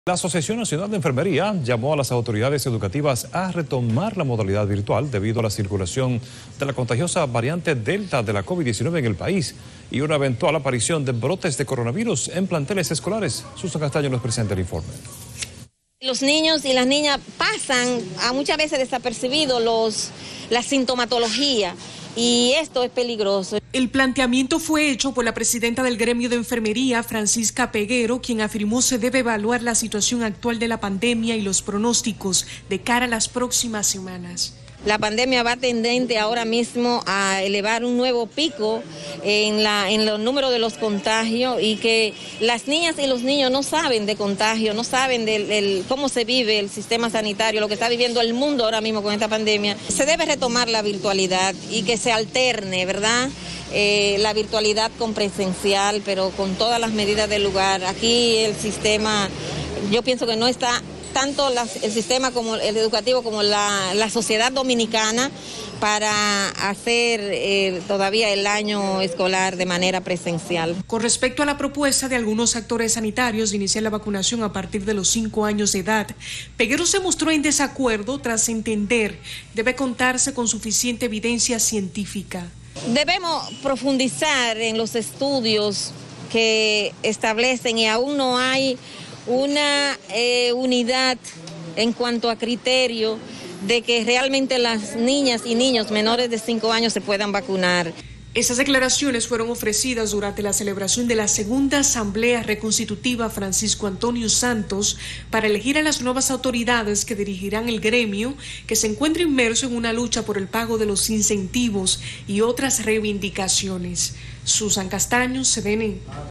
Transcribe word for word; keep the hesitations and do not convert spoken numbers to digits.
La Asociación Nacional de Enfermería llamó a las autoridades educativas a retomar la modalidad virtual debido a la circulación de la contagiosa variante Delta de la COVID diecinueve en el país y una eventual aparición de brotes de coronavirus en planteles escolares. Susan Castaño nos presenta el informe. Los niños y las niñas pasan a muchas veces desapercibidos los, la sintomatología. Y esto es peligroso. El planteamiento fue hecho por la presidenta del gremio de enfermería, Francisca Peguero, quien afirmó se debe evaluar la situación actual de la pandemia y los pronósticos de cara a las próximas semanas. La pandemia va tendente ahora mismo a elevar un nuevo pico en, la, en los números de los contagios y que las niñas y los niños no saben de contagio, no saben de, de cómo se vive el sistema sanitario, lo que está viviendo el mundo ahora mismo con esta pandemia. Se debe retomar la virtualidad y que se alterne, ¿verdad? Eh, la virtualidad con presencial, pero con todas las medidas del lugar. Aquí el sistema, yo pienso que no está tanto la, el sistema como el educativo como la, la sociedad dominicana para hacer eh, todavía el año escolar de manera presencial. Con respecto a la propuesta de algunos actores sanitarios de iniciar la vacunación a partir de los cinco años de edad, Peguero se mostró en desacuerdo tras entender debe contarse con suficiente evidencia científica. Debemos profundizar en los estudios que establecen y aún no hay una eh, unidad en cuanto a criterio de que realmente las niñas y niños menores de cinco años se puedan vacunar. Esas declaraciones fueron ofrecidas durante la celebración de la segunda Asamblea Reconstitutiva Francisco Antonio Santos para elegir a las nuevas autoridades que dirigirán el gremio que se encuentra inmerso en una lucha por el pago de los incentivos y otras reivindicaciones. Susan Castaño, C D N.